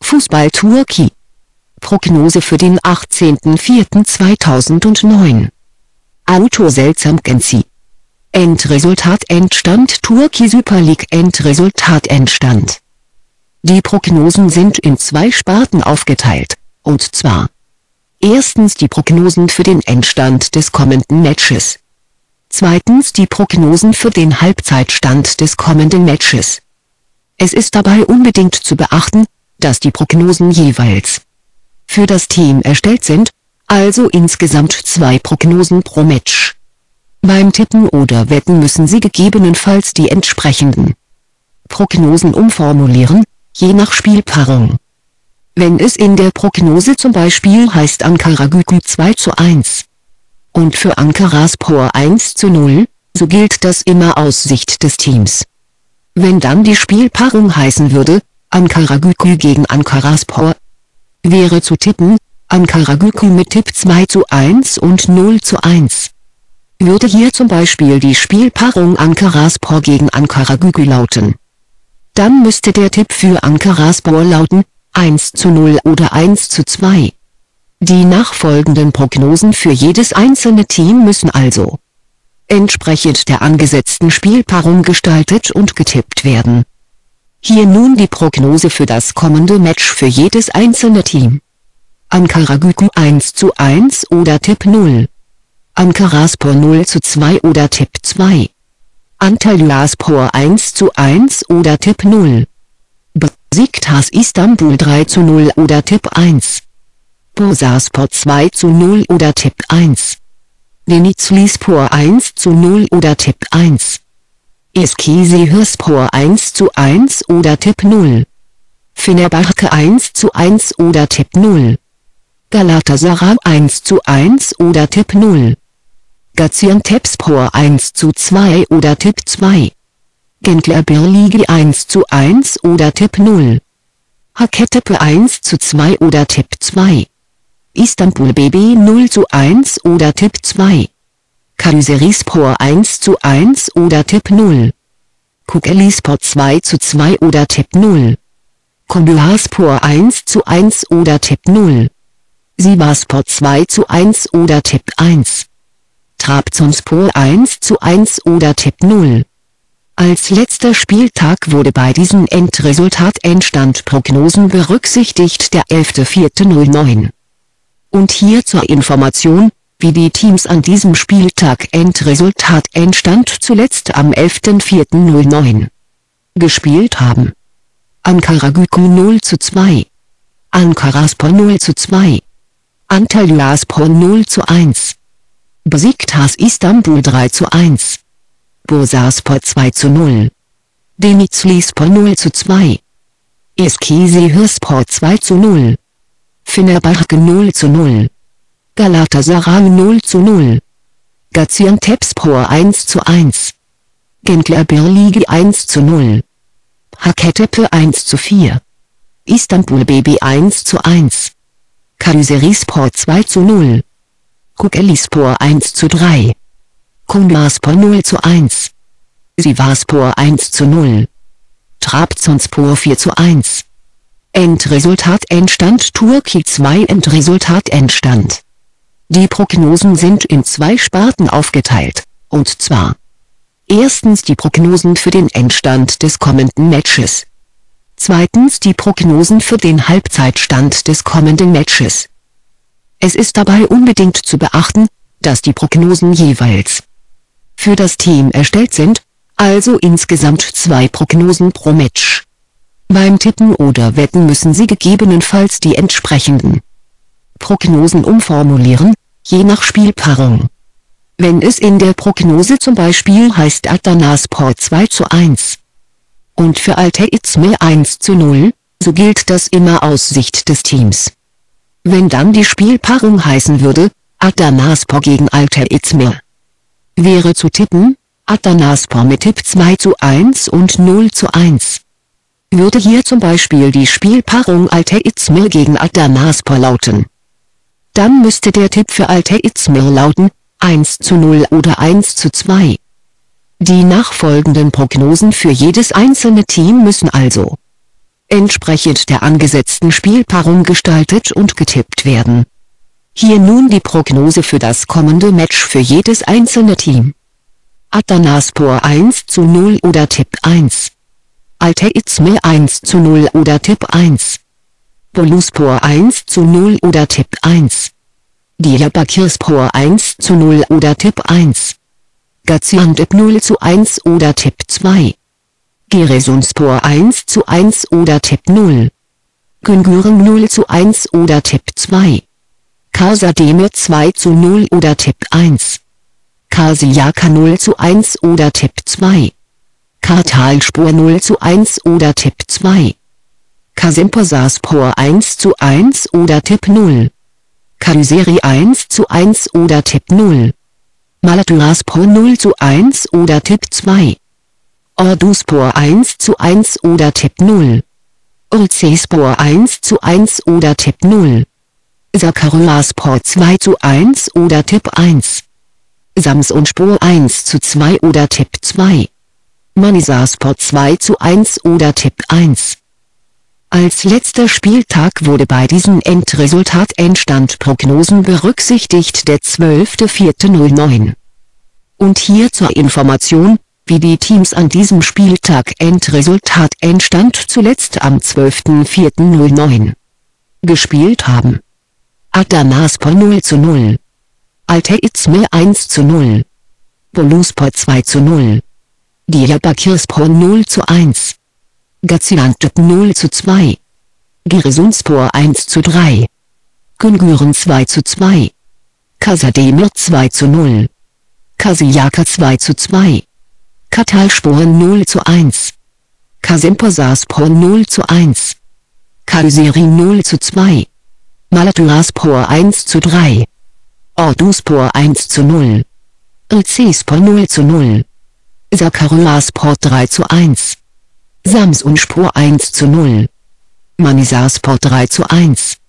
Fußball Turkey. Prognose für den 18.04.2009. Auto Selçuk Gençi. Endresultat Endstand Turkey Super League Endresultat Endstand. Die Prognosen sind in zwei Sparten aufgeteilt, und zwar: erstens die Prognosen für den Endstand des kommenden Matches. Zweitens die Prognosen für den Halbzeitstand des kommenden Matches. Es ist dabei unbedingt zu beachten, dass die Prognosen jeweils für das Team erstellt sind, also insgesamt 2 Prognosen pro Match. Beim Tippen oder Wetten müssen Sie gegebenenfalls die entsprechenden Prognosen umformulieren, je nach Spielpaarung. Wenn es in der Prognose zum Beispiel heißt Ankara-Gücü 2:1 und für Ankaraspor 1:0, so gilt das immer aus Sicht des Teams. Wenn dann die Spielpaarung heißen würde, Ankara-Gücü gegen Ankaraspor, wäre zu tippen, Ankara-Gücü mit Tipp 2:1 und 0:1. Würde hier zum Beispiel die Spielpaarung Ankaraspor gegen Ankara-Gücü lauten, dann müsste der Tipp für Ankaraspor lauten 1:0 oder 1:2. Die nachfolgenden Prognosen für jedes einzelne Team müssen also entsprechend der angesetzten Spielpaarung gestaltet und getippt werden. Hier nun die Prognose für das kommende Match für jedes einzelne Team. Ankara-Gücü 1:1 oder Tipp 0. Ankaraspor 0:2 oder Tipp 2. Antalyaspor 1:1 oder Tipp 0. Besiktas Istanbul 3:0 oder Tipp 1. Bursaspor 2:0 oder Tipp 1. Denizlispor 1:0 oder Tipp 1. Eskişehirspor 1:1 oder Tipp 0. Fenerbahçe 1:1 oder Tipp 0. Galatasaray 1:1 oder Tipp 0. Gaziantepspor 1:2 oder Tipp 2. Gençlerbirliği 1:1 oder Tipp 0. Hacettepe 1:2 oder Tipp 2. Istanbul BB 0:1 oder Tipp 2. Kayserispor 1:1 oder Tipp 0. Kocaelispor 2:2 oder Tipp 0. Konyaspor 1:1 oder Tipp 0. Sivasspor 2:1 oder Tipp 1. Trabzonspor 1:1 oder Tipp 0. Als letzter Spieltag wurde bei diesen Endresultat-Endstand-Prognosen berücksichtigt der 11.04.09. Und hier zur Information, wie die Teams an diesem Spieltag Endresultat-Endstand zuletzt am 11.04.09 gespielt haben. Ankara-Gücü 0:2. Ankaraspor 0:2. Antalyaspor 0:1. Besiktas Istanbul 3:1. Bursaspor 2:0. Denizlispor 0:2. Eskişehirspor 2:0. Fenerbahçe 0:0. Galatasaray 0:0. Gaziantepspor 1:1. Gençlerbirliği 1:0. Hacettepe 1:4. Istanbul BB 1:1. Kayserispor 2:0. Kocaelispor 1:3. Konyaspor 0:1. Sivasspor 1:0. Trabzonspor 4:1. Endresultat Endstand Turkey 2 Endresultat Endstand. Die Prognosen sind in zwei Sparten aufgeteilt, und zwar: erstens die Prognosen für den Endstand des kommenden Matches. Zweitens die Prognosen für den Halbzeitstand des kommenden Matches. Es ist dabei unbedingt zu beachten, dass die Prognosen jeweils für das Team erstellt sind, also insgesamt 2 Prognosen pro Match. Beim Tippen oder Wetten müssen Sie gegebenenfalls die entsprechenden Prognosen umformulieren, je nach Spielpaarung. Wenn es in der Prognose zum Beispiel heißt Adanaspor 2:1 und für Altay İzmir 1:0, so gilt das immer aus Sicht des Teams. Wenn dann die Spielpaarung heißen würde, Adanaspor gegen Altay İzmir, wäre zu tippen, Adanaspor mit Tipp 2:1 und 0:1. Würde hier zum Beispiel die Spielpaarung Altay İzmir gegen Adanaspor lauten, dann müsste der Tipp für Altay İzmir lauten 1:0 oder 1:2. Die nachfolgenden Prognosen für jedes einzelne Team müssen also entsprechend der angesetzten Spielpaarung gestaltet und getippt werden. Hier nun die Prognose für das kommende Match für jedes einzelne Team. Adanaspor 1:0 oder Tipp 1. Altay İzmir 1:0 oder Tipp 1. Boluspor 1:0 oder Tipp 1. Diyarbakırspor 1:0 oder Tipp 1. Gaziantep 0:1 oder Tipp 2. Giresunspor 1:1 oder Tipp 0. Güngören 0:1 oder Tipp 2. Kayserdemir 2:0 oder Tipp 1. Karşıyaka 0:1 oder Tipp 2. Kartalspor 0:1 oder Tipp 2. Kayserispor 1:1 oder Tipp 0. Kayseri 1:1 oder Tipp 0. Malatyaspor 0:1 oder Tipp 2. Orduspor 1:1 oder Tipp 0. Urcespor 1:1 oder Tipp 0. Sakaryaspor 2:1 oder Tipp 1. Samsunspor 1:2 oder Tipp 2. Manisaspor 2:1 oder Tipp 1. Als letzter Spieltag wurde bei diesen Endresultat-Endstand-Prognosen berücksichtigt der 12.04.09. Und hier zur Information, wie die Teams an diesem Spieltag Endresultat-Endstand zuletzt am 12.04.09 gespielt haben. Adanaspor 0:0. Altay İzmir 1:0. Boluspor 2:0. Diyarbakırspor 0:1. Gaziantep 0:2. Giresunspor 1:3. Güngören 2:2. Kayserdemir 2:0. Karşıyaka 2:2. Kartalspor 0:1. Kayserispor 0:1. Kayseri 0:2. Malatyaspor 1:3. Orduspor 1:0. Urcespor 0:0. Sakaryaspor 3:1. Samsunspor 1:0. Manisaspor 3:1.